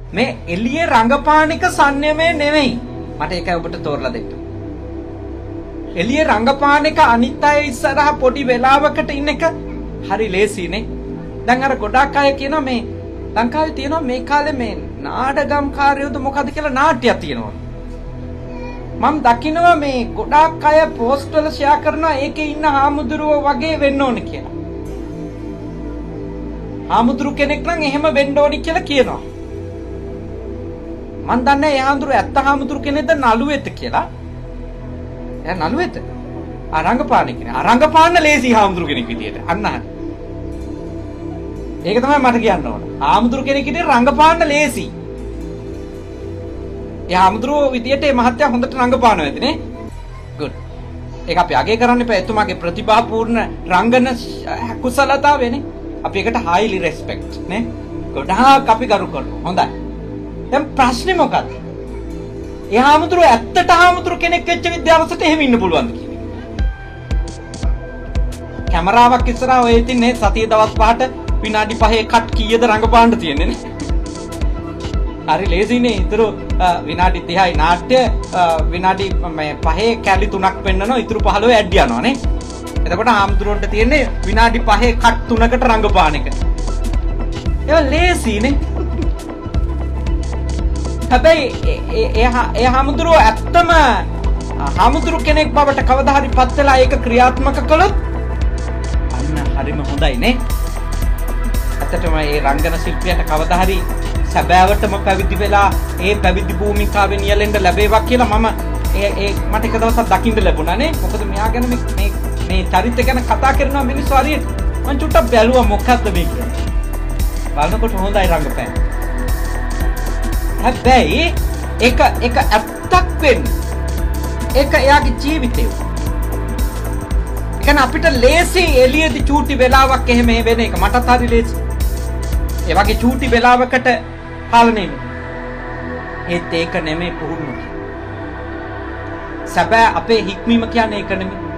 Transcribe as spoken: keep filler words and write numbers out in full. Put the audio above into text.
මේ එළියේ රංගපාන එක සන්නියමේ නෙවෙයි. මට ඒකයි ඔබට තෝරලා දෙන්න. එළියේ රංගපාන එක අනිත් අය ඉස්සරහා පොඩි වෙලාවකට ඉන්න එක හරි ලේසියිනේ. දැන් අර ගොඩක් අය කියනවා මේ ලංකාවේ තියෙනවා මේ කාලේ මේ නාටකම්කාරයෝද මොකද කියලා නාට්‍යයක් තියෙනවා. මම දකිනවා මේ ගොඩක් අය පෝස්ට් වල ෂෙයා කරනවා ඒකේ ඉන්න හාමුදුරුවෝ වගේ වෙන්න ඕන කියලා. හාමුදුරු කෙනෙක් නම් එහෙම වෙන්න ඕනි කියලා කියනවා. මම දන්නේ ඒ හාමුදුරු ඇත්ත හාමුදුරු කෙනෙක්ද නළුවෙක්ද කියලා. එයා නළුවෙක්ද? අරංගපාන කෙනෙක්. අරංගපාන ලේසි හාමුදුරු කෙනෙක් විදියට. අන්න හරි. ඒක තමයි මට කියන්න ඕන. හාමුදුරු කෙනෙක් විදියට රංගපාන ලේසි. ඒ හාමුදුරුවෝ විදියට මේ මහත්තයා හොඳට රංගපානවා ඇතිනේ. good. ඒක අපි අගය කරන්න එපා. එතුමාගේ ප්‍රතිභාපූර්ණ රංගන කුසලතාවයනේ. අපි ඒකට highly respect නේ. ගොඩාක් අපි ගරු කරනවා. හොඳයි. දැන් ප්‍රශ්නේ මොකක්ද? ඒ හාමුදුරුව ඇත්තට හාමුදුරු කෙනෙක් වෙච්ච විද්‍යාවසට එහෙම ඉන්න පුළුවන්ද කියන එක. කැමරාවක් ඉස්සරහා ඔය ඉතින් මේ සතිය දවස් පහට විනාඩි පහේ කට් කීයද රංගපාන්න තියෙන්නේ නේ. හරි ලේසිනේ. ඊටු විනාඩි තිහයි නාට්‍ය විනාඩි මේ පහේ කැලි තුනක් පෙන්නනවා. ඊටු පහළොව ඇඩ් යනවා නේ. එතකොට හාමුදුරුවන්ට තියෙන්නේ විනාඩි පහේ කට් තුනකට රංගපාන එක. ඒක ලේසිනේ. හැබැයි ඒ හාමුදුරුව ඇත්තම හාමුදුරු කෙනෙක් බවට කවදා හරි පත් වෙලා ඒක ක්‍රියාත්මක කළොත් අන්න හරිම හොඳයි නේ. ඇත්තටම මේ රංගන ශිල්පියට කවදා හරි සැබෑවටම පැවිදි වෙලා ඒ පැවිදි භූමිකාවෙන් නියැලෙන්න ලැබේවා කියලා මම ඒ ඒ මට එක දවසක් දකින්න ලැබුණා නේ. මොකද මෙයා ගැන මේ මේ චරිත ගැන කතා කරනවා මිනිස්සු හරියට මං චුට්ටක් බැලුවා මොකක්ද මේ කියන්නේ. බලනකොට හොඳයි රංගපෑම. හැබැයි ඒක ඒක ඇත්තක් වෙන්නේ ඒක එයාගේ ජීවිතේ. ඒ කියන්නේ අපිට ලේසි එළියේදී චූටි වෙලාවක් එහෙම වෙන එක මටත් හරි ලේසි. ඒ වගේ චූටි වෙලාවකට පාලනය වෙන. ඒත් ඒක නෙමෙයි පුහුණුව. සැබෑ අපේ හික්මීම කියන්නේ ඒක නෙමෙයි.